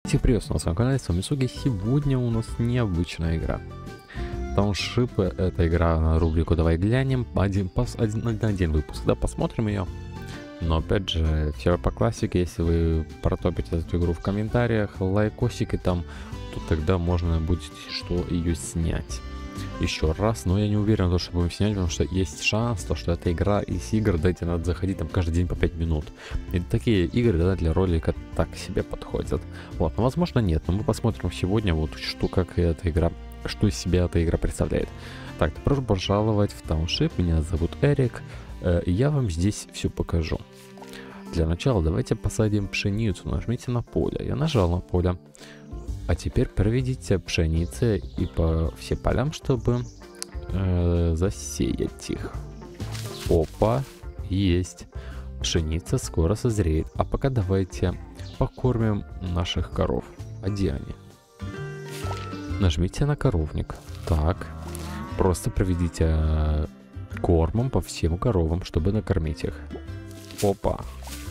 Всех приветствую на своем канале, с вами Суги. Сегодня у нас необычная игра. Тауншип — это игра на рубрику «Давай глянем». Один выпуск, да, посмотрим ее. Но опять же, все по классике, если вы протопите эту игру в комментариях, лайкосики там, то тогда можно будет что ее снять еще раз. Но я не уверен, что будем снять, потому что есть шанс, что эта игра из игр, дайте, надо заходить там каждый день по 5 минут. И такие игры, да, для ролика так себе подходят. Вот, но возможно нет, но мы посмотрим сегодня вот как эта игра, что из себя эта игра представляет. Так, добро пожаловать в Тауншип, меня зовут Эрик, и я вам здесь все покажу. Для начала давайте посадим пшеницу, нажмите на поле. Я нажал на поле. А теперь проведите пшеницы и по всем полям, чтобы засеять их. Опа, есть. Пшеница скоро созреет. А пока давайте покормим наших коров. А где они? Нажмите на коровник. Так, просто проведите кормом по всем коровам, чтобы накормить их. Опа.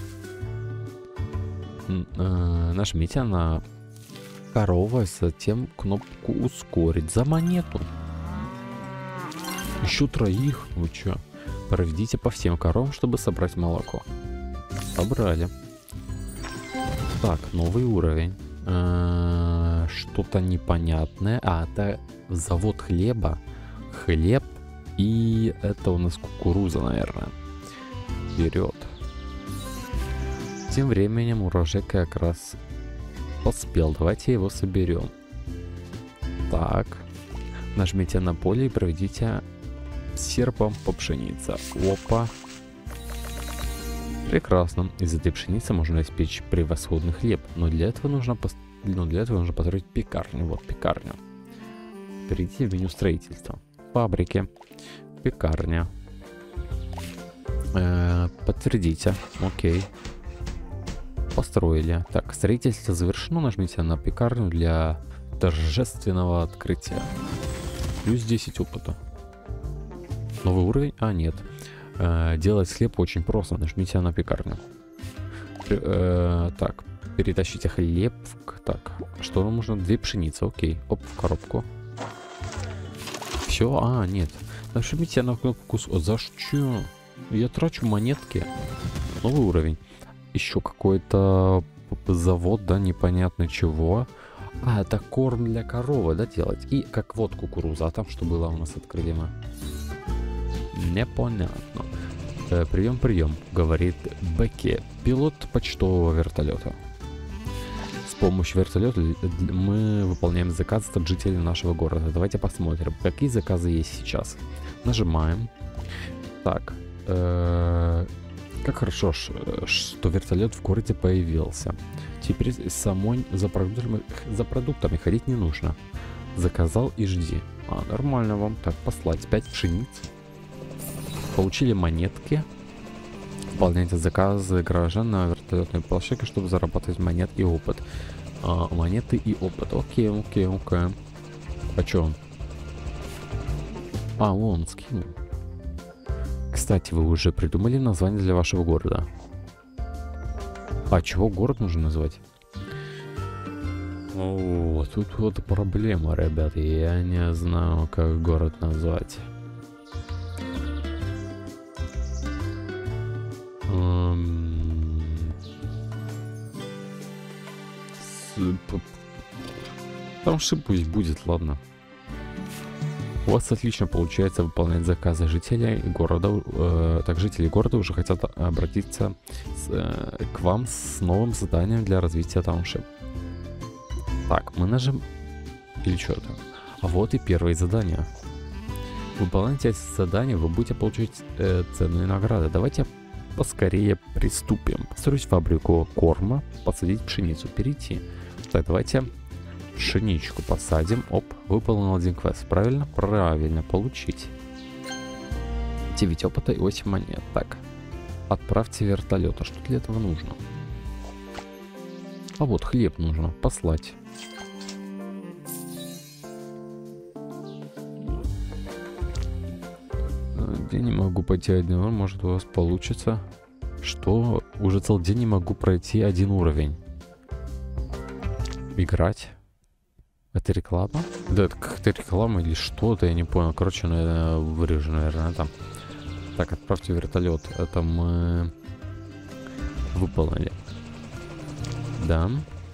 Нажмите на корова, затем кнопку ускорить за монету. Еще троих. Вы чё? Проведите по всем коровам, чтобы собрать молоко. Собрали. Так, новый уровень. Что-то непонятное. А, это завод хлеба. Хлеб. И это у нас кукуруза, наверное. Вперед. Тем временем урожай как раз поспел. Давайте его соберем. Так. Нажмите на поле и проведите серпом по пшенице. Опа. Прекрасно. Из этой пшеницы можно испечь превосходный хлеб. Но для этого нужно построить пекарню. Вот пекарня. Перейти в меню строительства. Фабрики. Пекарня. Подтвердите. Окей. Построили. Так, строительство завершено. Нажмите на пекарню для торжественного открытия. Плюс 10 опыта. Новый уровень? А, нет. Делать хлеб очень просто. Нажмите на пекарню. Так, перетащите хлеб. Так, что нам нужно? 2 пшеницы. Окей. Оп, в коробку. Все? А, нет. Нажмите на кнопку. За что? Я трачу монетки. Новый уровень. Еще какой-то завод, да, непонятно чего. А, это корм для коровы, да, делать. И как вот кукуруза. А там что было у нас открыли мы? Непонятно. Прием, говорит Бекки, пилот почтового вертолета. С помощью вертолета мы выполняем заказы от жителей нашего города. Давайте посмотрим, какие заказы есть сейчас. Нажимаем. Так. Как хорошо, что вертолет в городе появился. Теперь самой за продуктами ходить не нужно. Заказал и жди. А, нормально вам. Так, послать 5 пшениц. Получили монетки. Выполняйте заказы граждан на вертолетной площадке, чтобы зарабатывать монет и опыт. Монеты и опыт. Окей. А чё он? А, он скинул. Кстати, вы уже придумали название для вашего города? А чего город нужно назвать? О, тут вот проблема, ребята. Я не знаю, как город назвать. Тауншип пусть будет, ладно. У вас отлично получается выполнять заказы жителей города. Так, жители города уже хотят обратиться к вам с новым заданием для развития Тауншип. Так, мы нажим... Или что это? А вот и первое задание. Выполняйте эти задания, вы будете получать ценные награды. Давайте поскорее приступим. Построить фабрику корма, посадить пшеницу, перейти. Так, давайте... Пшеничку посадим. Оп, выполнил один квест. Правильно? Правильно, получить. 9 опыта и 8 монет. Так, отправьте вертолет. А что для этого нужно? А вот хлеб нужно послать. Я не могу пойти один, может у вас получится. Что? Уже целый день не могу пройти один уровень. Играть? Это реклама? Да, это как-то реклама или что-то, я не понял. Короче, наверное, вырежу, наверное, там. Так, отправьте вертолет. Это мы выполнили. Да.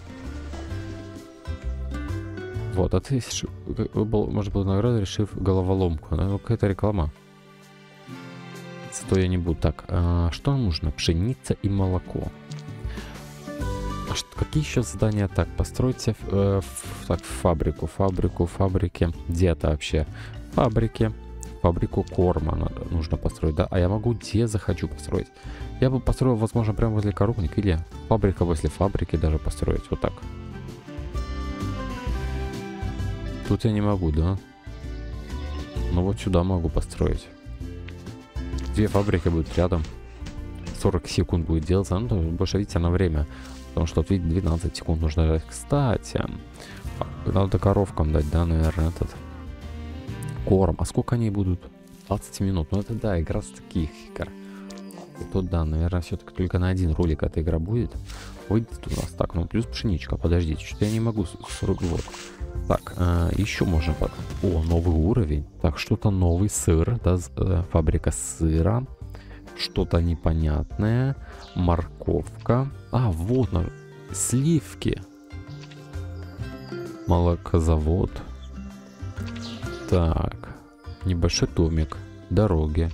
Вот, а ты может быть награда, решив головоломку. Ну, какая-то реклама. Зато я не буду. Так, что нам нужно? Пшеница и молоко. Какие еще задания? Так, постройте фабрики. Где это вообще? Фабрику корма нужно построить, да? А я могу где захочу построить. Я бы построил, возможно, прямо возле коровника. Или фабрика возле фабрики даже построить. Вот так. Тут я не могу, да? Но вот сюда могу построить. 2 фабрики будут рядом. 40 секунд будет делаться. Ну, больше, видите, на время. Потому что, вот, видите, 12 секунд нужно ждать. Кстати, надо коровкам дать, да, наверное, этот корм. А сколько они будут? 20 минут. Ну, это, да, игра с таких игр. И тут, да, наверное, все-таки только на один ролик эта игра будет. Выйдет у нас. Так, ну, плюс пшеничка. Подождите, что-то я не могу. 40 вот. Так, еще можно... О, новый уровень. Так, что-то новый сыр, да, фабрика сыра. Что-то непонятное. Морковка. А, вот, сливки. Молокозавод. Так, небольшой домик. Дороги.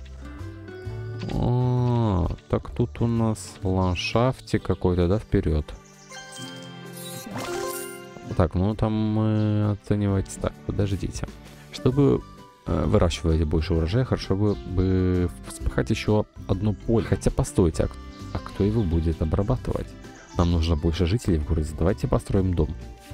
Так, тут у нас ландшафтик какой-то, да, вперед. Так, ну там мы оценивать... Так, подождите. Чтобы выращивать больше урожая, хорошо бы вспахать еще одно поле. Хотя, постойте, а кто его будет обрабатывать? Нам нужно больше жителей в городе. Давайте построим дом.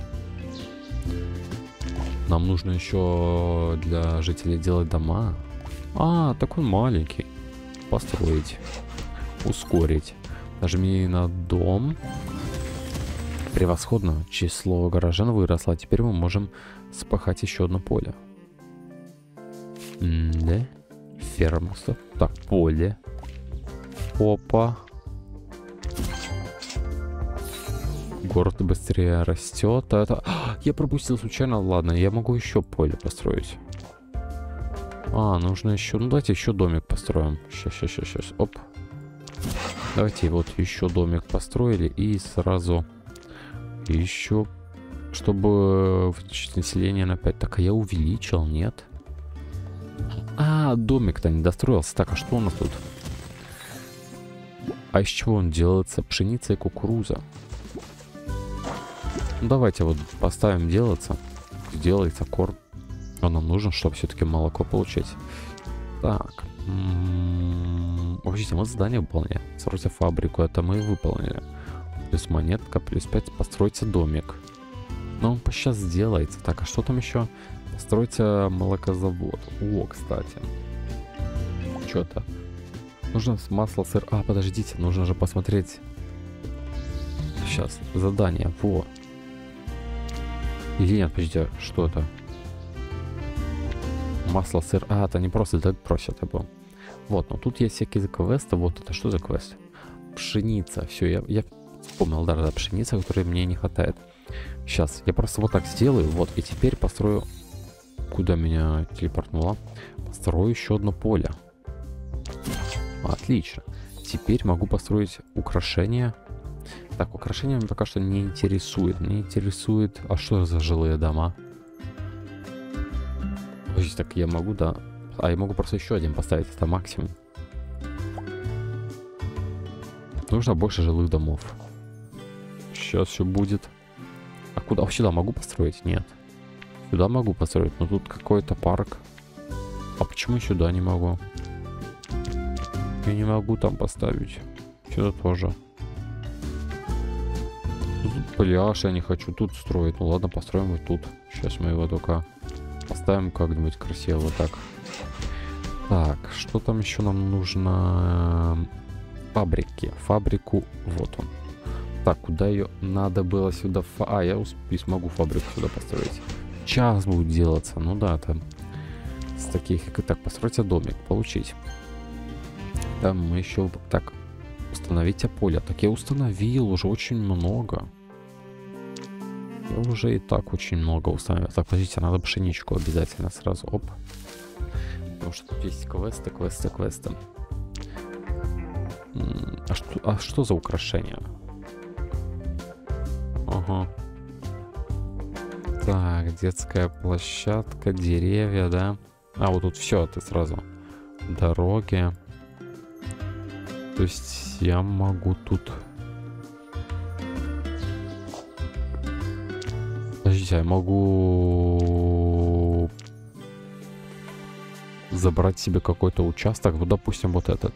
Нам нужно еще для жителей делать дома. А, такой маленький. Построить. Ускорить. Нажми на дом. Превосходно. Число горожан выросло. Теперь мы можем спахать еще одно поле. Да? Ферма. Так, поле. Опа. Город быстрее растет. А это... я пропустил случайно. Ладно, я могу еще поле построить. Нужно еще... Ну, давайте еще домик построим. Сейчас. Оп. Давайте вот еще домик построили. И сразу еще... Чтобы увеличить население на 5. Так, а я увеличил, нет? Домик-то не достроился. Так, а что у нас тут? А из чего он делается? Пшеница и кукуруза. Ну, давайте вот поставим делаться. Делается корм. Он нам нужен, чтобы все-таки молоко получить. Так. Вообще, мы задание выполнили. Стройте фабрику. Это мы выполнили. Плюс монетка, плюс 5. Постройте домик. Но он сейчас сделается. Так, а что там еще? Постройте молокозавод. О, кстати. Что-то. Нужно масло, сыр. Подождите, нужно же посмотреть. Сейчас, задание. Во. Или нет, подождите, что это? Масло, сыр. Это не просто так просят его. Вот, но тут есть всякие квесты. Вот это что за квест? Пшеница. Все, я вспомнил, да, пшеница, которой мне не хватает. Сейчас, я просто вот так сделаю. Вот, и теперь построю... Куда меня телепортнуло? Построю еще одно поле. Отлично. Теперь могу построить украшения. Так, украшения меня пока что не интересует. Мне интересует... А что за жилые дома? Так, я могу, да. Я могу просто еще один поставить. Это максимум. Нужно больше жилых домов. Сейчас все будет. А куда? Сюда могу построить? Нет. Сюда могу построить, но тут какой-то парк. А почему сюда не могу? Я не могу там поставить. Сюда тоже. Тут пляж я не хочу тут строить. Ну ладно, построим вот тут. Сейчас мы его только поставим как-нибудь красиво вот так. Так, что там еще нам нужно? Фабрики. Фабрику. Вот он. Так, куда ее надо было сюда? Я смогу фабрику сюда построить. Час будет делаться. Ну да, там с таких... Так, постройте домик. Получить. Там мы еще... Так, установите поле. Так, я установил уже очень много. Я уже и так очень много установил. Так, подождите, надо пшеничку обязательно сразу. Оп. Потому что тут есть квесты, квесты, квесты. А что за украшения? Ага. Так, детская площадка, деревья, да? А, вот тут все, это сразу. Дороги. То есть я могу тут... Подождите, я могу забрать себе какой-то участок. Ну, допустим, вот этот.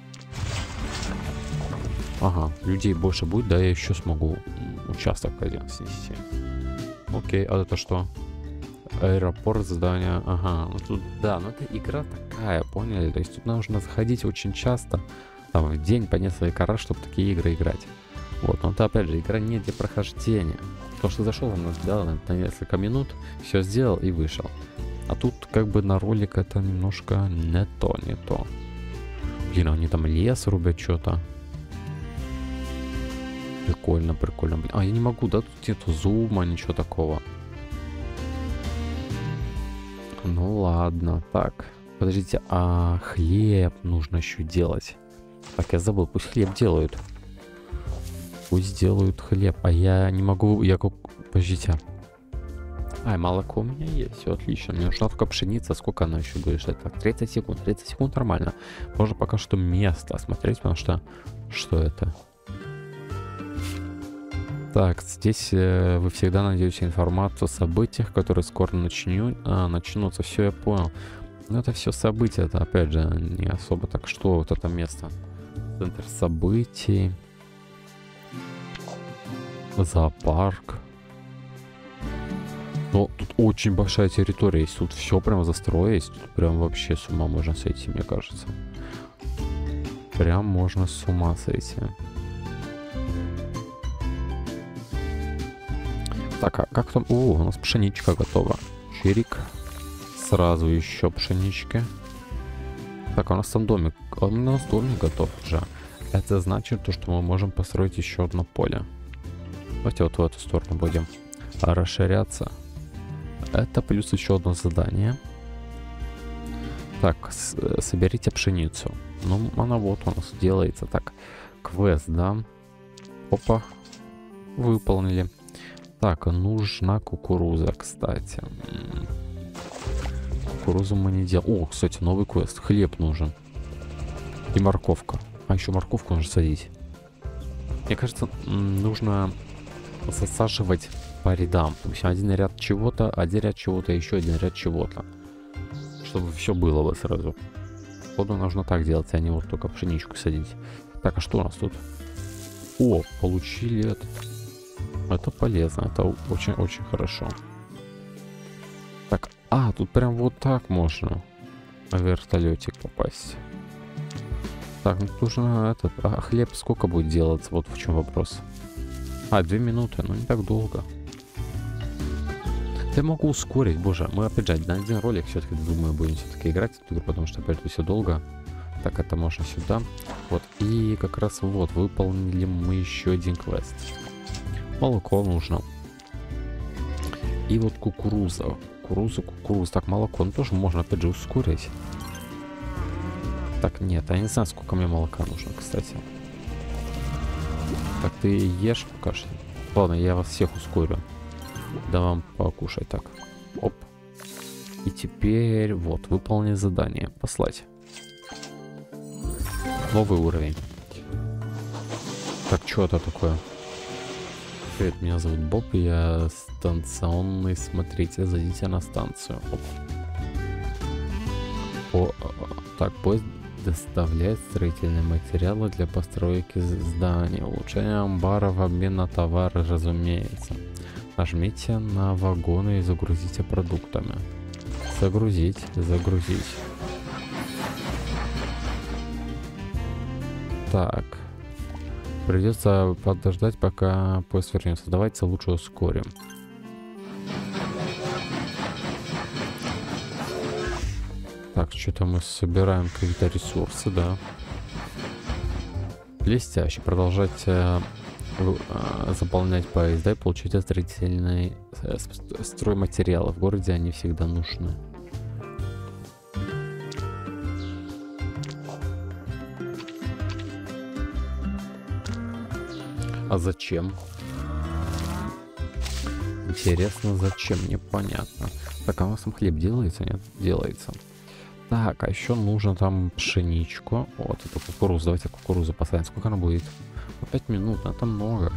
Ага, людей больше будет, да, я еще смогу участок один снести. Окей, а это что? Аэропорт, здание, ага. Ну тут, да, ну это игра такая, поняли? То есть тут нужно заходить очень часто, там, в день по несколько раз, чтобы такие игры играть. Вот, но это, опять же, игра не для прохождения. Потому что зашел он, да, на несколько минут, все сделал и вышел. А тут, как бы, на ролик это немножко не то, не то. Блин, они там лес рубят что-то. Прикольно, прикольно. А, я не могу, да? Тут нету зума, ничего такого. Ну ладно, так. Подождите, а хлеб нужно еще делать. Так, я забыл, пусть хлеб делают. Пусть делают хлеб. А я не могу, подождите. А, молоко у меня есть, все отлично. Мне нужна только пшеница. Сколько она еще будет ждать? Так, 30 секунд. 30 секунд нормально. Можно пока что место осмотреть, потому что... Что это? Так, здесь вы всегда найдете информацию о событиях, которые скоро начнутся. Все, я понял. Но это все события, это опять же не особо так. Что вот это место? Центр событий. Зоопарк. Но тут очень большая территория есть. Тут все прям застроить. Тут прям вообще с ума можно сойти, мне кажется. Прям можно с ума сойти. Так, а как там? О, у нас пшеничка готова. Чирик. Сразу еще пшенички. Так, а у нас там домик. А у нас домик готов уже. Это значит, то, что мы можем построить еще одно поле. Давайте вот в эту сторону будем расширяться. Это плюс еще одно задание. Так, соберите пшеницу. Ну, она вот у нас делается. Так, квест, да? Опа. Выполнили. Так, нужна кукуруза, кстати. Кукурузу мы не делаем. О, кстати, новый квест. Хлеб нужен. И морковка. А еще морковку нужно садить. Мне кажется, нужно засаживать по рядам. То есть один ряд чего-то, еще один ряд чего-то. Чтобы все было бы сразу. Походу нужно так делать, а не вот только пшеничку садить. Так, а что у нас тут? О, получили этот... Это полезно, это очень-очень хорошо. Так, а, тут прям вот так можно на вертолетик попасть. Так, ну нужно этот... А хлеб сколько будет делаться? Вот в чем вопрос. А, 2 минуты, ну не так долго. Я могу ускорить, боже. Мы опять же на один ролик все-таки, думаю, будем все-таки играть в эту игру, потому что опять все долго. Так, это можно сюда. Вот, и как раз вот, выполнили мы еще один квест. Молоко нужно. И вот кукуруза. Кукуруза. Так, молоко. Ну, тоже можно, опять же, ускорить. Так, нет, я не знаю, сколько мне молока нужно, кстати. Так, ты ешь пока что. Ладно, я вас всех ускорю. Да вам покушать. Так, оп. И теперь, вот, выполнить задание. Послать. Новый уровень. Так, что это такое? Привет, меня зовут Боб, и я станционный смотритель. Зайдите на станцию. Так, поезд доставляет строительные материалы для постройки зданий. Улучшение амбара в обмен на товары, разумеется. Нажмите на вагоны и загрузите продуктами. Загрузить. Так. Придется подождать, пока поезд вернется. Давайте лучше ускорим. Так, что-то мы собираем какие-то ресурсы, да. Блестяще. Продолжать заполнять поезда и получить строительные стройматериалы. В городе они всегда нужны. А зачем? Интересно, зачем? Непонятно. Так, а у нас там хлеб делается? Нет? Делается. Так, а еще нужно там пшеничку. Вот, это кукуруза. Давайте кукурузу посадим. Сколько она будет? 5 минут, это много.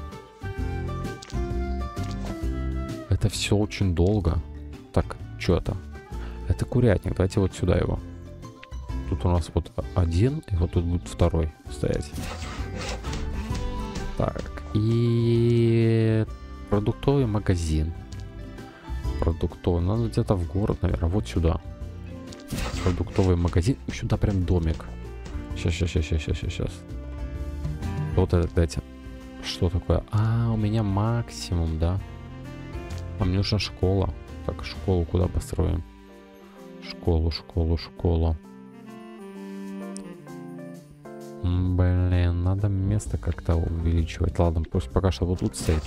Это все очень долго. Так, что это? Это курятник. Давайте вот сюда его. Тут у нас вот один, и вот тут будет второй стоять. Так, и продуктовый магазин. Продуктовый. Надо где-то в город, наверное. Вот сюда. Продуктовый магазин. И сюда прям домик. Сейчас. Вот это, дайте. Что такое? А, у меня максимум, да? А мне нужна школа. Так, школу куда построим? Школу. Блин, надо место как-то увеличивать. Ладно, пусть пока что вот тут стоит.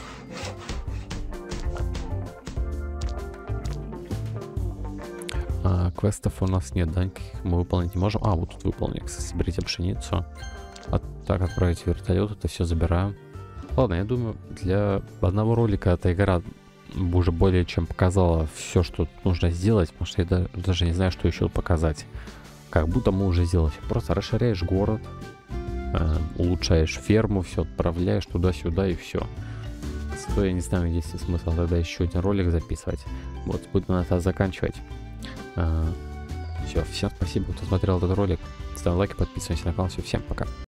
Квестов у нас нет, да? Никаких мы выполнить не можем. А, вот тут выполнить. Соберите пшеницу. Так, отправить вертолет, это все забираем. Ладно, я думаю, для одного ролика эта игра уже более чем показала все, что нужно сделать, потому что я даже не знаю, что еще показать. Как будто мы уже сделали. Просто расширяешь город, улучшаешь ферму, все отправляешь туда-сюда и все. Что я не знаю, есть ли смысл тогда еще один ролик записывать. Вот, буду на это заканчивать. Все, всем спасибо, кто смотрел этот ролик. Ставь лайк, подписывайся на канал. Все, всем пока.